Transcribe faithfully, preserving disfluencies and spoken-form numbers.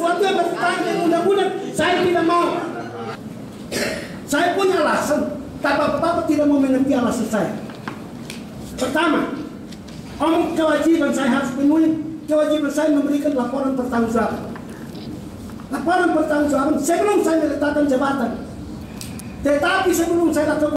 sesuatu yang bertentangan dengan undang-undang, saya tidak mau. Saya punya alasan, tapi Bapak tidak mau mengerti alasan saya. Pertama, om kewajiban saya harus penuhi, kewajiban saya memberikan laporan pertanggungjawaban. Laporan pertanggungjawaban sebelum saya meletakkan jabatan. Tetapi sebelum saya lakukan